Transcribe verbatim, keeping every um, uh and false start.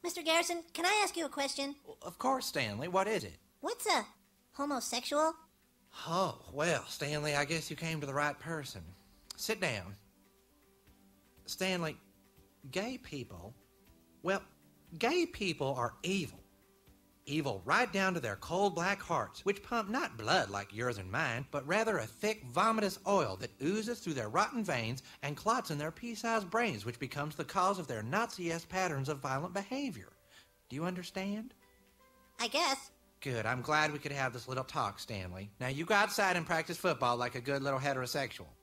Mister Garrison, can I ask you a question? Of course, Stanley. What is it? What's a homosexual? Oh, well, Stanley, I guess you came to the right person. Sit down. Stanley, gay people, well, gay people are evil. Evil right down to their cold black hearts, which pump not blood like yours and mine, but rather a thick, vomitous oil that oozes through their rotten veins and clots in their pea-sized brains, which becomes the cause of their Nazi-esque patterns of violent behavior. Do you understand? I guess. Good. I'm glad we could have this little talk, Stanley. Now you go outside and practice football like a good little heterosexual.